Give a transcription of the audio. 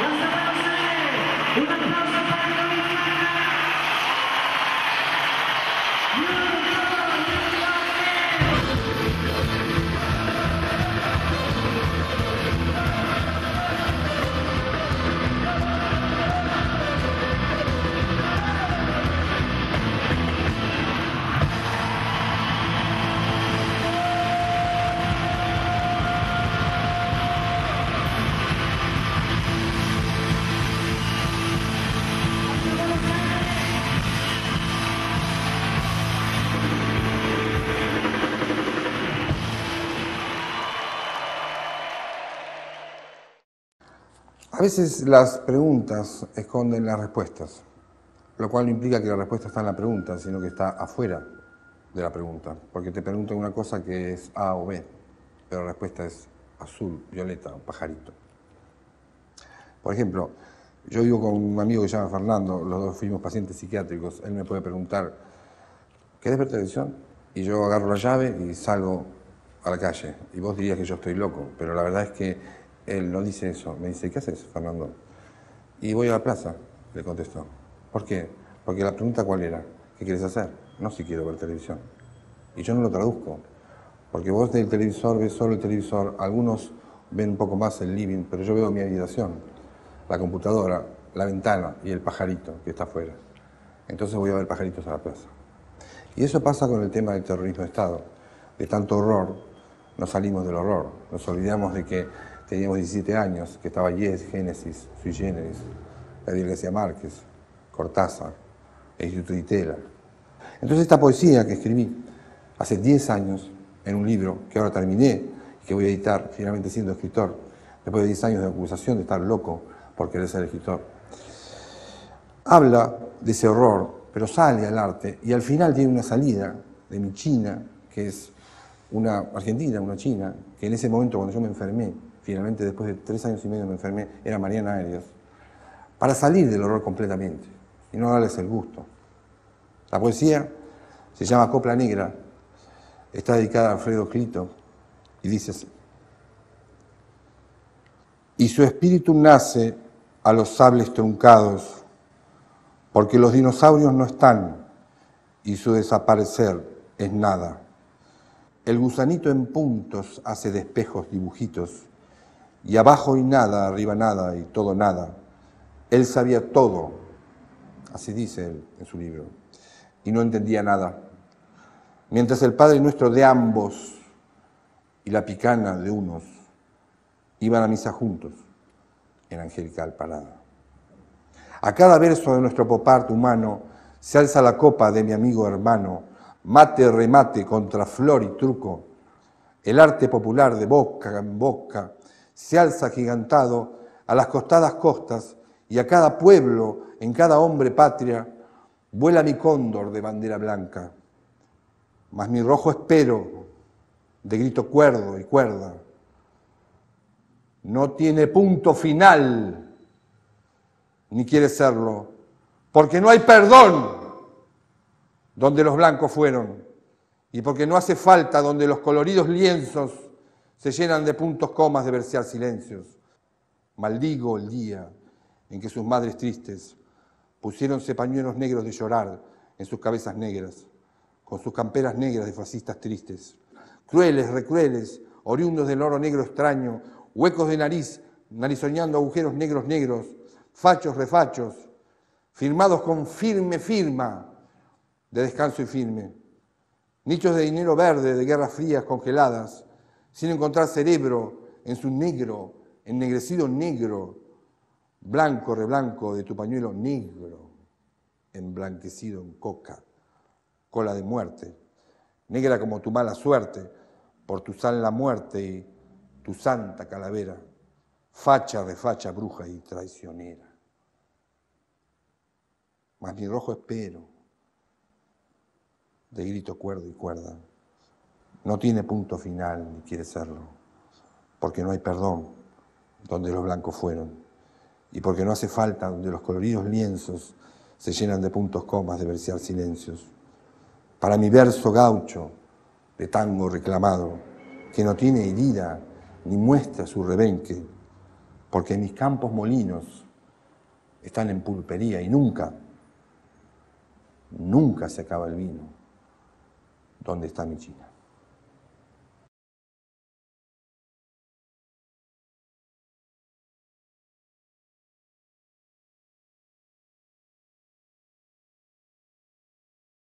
Un aplauso para Luciana. A veces las preguntas esconden las respuestas, lo cual no implica que la respuesta está en la pregunta, sino que está afuera de la pregunta, porque te preguntan una cosa que es A o B, pero la respuesta es azul, violeta o pajarito. Por ejemplo, yo vivo con un amigo que se llama Fernando, los dos fuimos pacientes psiquiátricos, él me puede preguntar, ¿querés ver televisión? Y yo agarro la llave y salgo a la calle, y vos dirías que yo estoy loco, pero la verdad es que él no dice eso, me dice, ¿qué haces, Fernando? Y voy a la plaza, le contesto. ¿Por qué? Porque la pregunta ¿cuál era? ¿Qué quieres hacer? No si quiero ver televisión. Y yo no lo traduzco, porque vos del televisor ves solo el televisor, algunos ven un poco más el living, pero yo veo mi habitación, la computadora, la ventana y el pajarito que está afuera. Entonces voy a ver pajaritos a la plaza. Y eso pasa con el tema del terrorismo de Estado. De tanto horror, nos salimos del horror, nos olvidamos de que teníamos 17 años, que estaba Yes, Génesis, Sui Generis, Gabriel García Márquez, Cortázar, el Instituto Itela. Entonces esta poesía que escribí hace 10 años en un libro que ahora terminé y que voy a editar finalmente siendo escritor, después de 10 años de acusación de estar loco por querer ser escritor, habla de ese horror, pero sale al arte y al final tiene una salida de mi China, que es una argentina, una china, que en ese momento cuando yo me enfermé, finalmente después de 3 años y medio me enfermé, era Mariana Arias, para salir del horror completamente y no darles el gusto. La poesía se llama Copla Negra, está dedicada a Alfredo Clito y dice así. Y su espíritu nace a los sables truncados, porque los dinosaurios no están y su desaparecer es nada. El gusanito en puntos hace de espejos dibujitos, y abajo y nada, arriba nada y todo nada. Él sabía todo, así dice él en su libro, y no entendía nada. Mientras el Padre Nuestro de ambos y la picana de unos iban a misa juntos en angelical parada. A cada verso de nuestro pop art humano se alza la copa de mi amigo hermano, mate remate contra flor y truco. El arte popular de boca en boca se alza gigantado a las costadas costas y a cada pueblo, en cada hombre patria, vuela mi cóndor de bandera blanca. Mas mi rojo espero, de grito cuerdo y cuerda, no tiene punto final, ni quiere serlo, porque no hay perdón donde los blancos fueron, y porque no hace falta donde los coloridos lienzos se llenan de puntos comas de versear silencios. Maldigo el día en que sus madres tristes pusiéronse pañuelos negros de llorar en sus cabezas negras, con sus camperas negras de fascistas tristes. Crueles, recrueles, oriundos del oro negro extraño, huecos de nariz, narizoñando agujeros negros negros, fachos, refachos, firmados con firme firma de descanso y firme. Nichos de dinero verde, de guerras frías congeladas, sin encontrar cerebro en su negro, ennegrecido negro, blanco, reblanco de tu pañuelo negro, emblanquecido en coca, cola de muerte, negra como tu mala suerte, por tu sal la muerte y tu santa calavera, facha, refacha, bruja y traicionera. Mas mi rojo espero, de grito cuerdo y cuerda, no tiene punto final ni quiere serlo, porque no hay perdón donde los blancos fueron y porque no hace falta donde los coloridos lienzos se llenan de puntos comas de versear silencios. Para mi verso gaucho de tango reclamado, que no tiene herida ni muestra su rebenque, Porque mis campos molinos están en pulpería y nunca se acaba el vino. ¿Dónde está mi China?